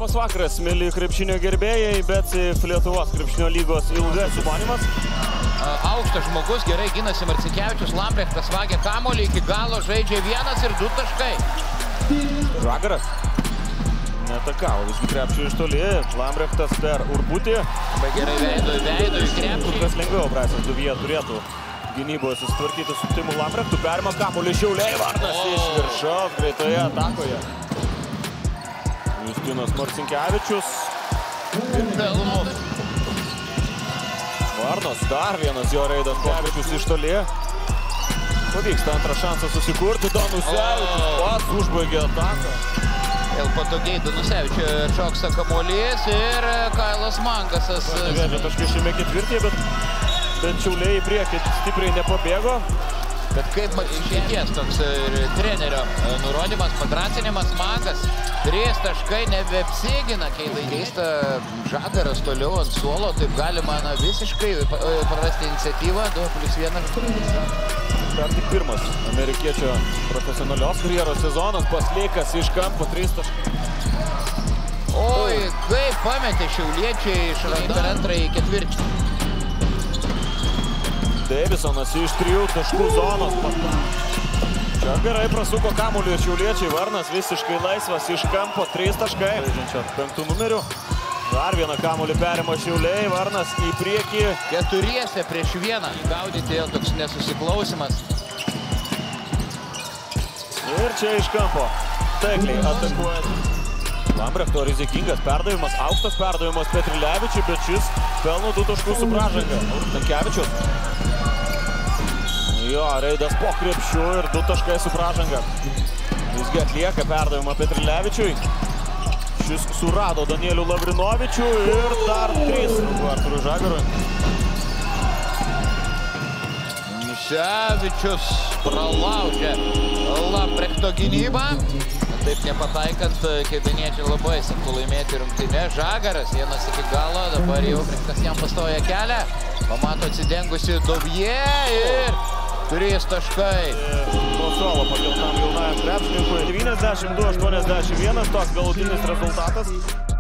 Labas vakaras, mėly krepšinio gerbėjai, bet Lietuvos krepšinio lygos ilgas sumanymas. Aukštas žmogus, gerai ginasi Marcinkevičius, Lambrechtas vagia kamuolį, iki galo žaidžia 1 ir 2 taškai. Žagaras netakavo visgi krepšį iš toli, Lambrechtas per Urbutį. Labai gerai veido į krepšį. Kur kas lengviau Braisas Duvija turėtų gynyboje susitvarkyti su Timu Lambrechtu. Perima kamuolį Šiauliai, Varnas iš viršaus greitoje atakoje. Justinas Marcinkevičius. Ir pelno. Varnas, dar vienas jo reidas Kevičius iš toli. Pavyksta antrą šansą susikurti, Danusevičius pats užbaigė ataką. Vėl patogiai Danusevičio šoksa kamuolys ir Kailas Mangasas. Vėlgi taškai šiame ketvirtyje, bet Šiauliai į priekį stipriai nepabėgo. Bet kaip išeities toks trenerio nurodymas, padrasinimas, Mangas 3 taškai nebeapsigina, keista Žagaras toliau ant suolo, taip galima visiškai prarasti iniciatyvą, 2+1. Dar tik pirmas amerikiečio profesionalios karjeros sezonas, Pasleikas iš kampo 3 taškai. Oi, kaip pametė šiauliečiai per antrąjį ketvirtį. Davisonas iš 3 taškų zonos. Čia gerai prasuko kamuolį ir šiauliečiai. Varnas visiškai laisvas iš kampo, 3 taškai. Žaidžiančio 5 numeriu. Dar vieną kamuolį perima Šiauliai, Varnas į priekį. 4-1 gaudyti toks nesusiklausimas. Ir čia iš kampo taikliai atakuoja. Lambrechto rizikingas perdavimas, aukštas perdavimas Petrilevičiui, bet šis pelno 2 taškus su pražanga. Stankevičius. Jo, reidas po krepšiu ir 2 taškai su pražanga. Visgi atlieka perdavimą Petrilevičiui. Šis surado Danielių Lavrinovičių ir dar 3 Arturui Žagarui. Miševičius pralaužė Lambrechto gynybą. Taip nepataikant, kėdainiečiai labai sunku laimėti rungtynę. Žagaras 1 iki galo, dabar jau Brechtas jam pastoja kelią. Pamato atsidengusi Dovie ir 3 taškai. Po suolo pakeltam jaunajam krepšininkui 92-81, toks galutinis rezultatas.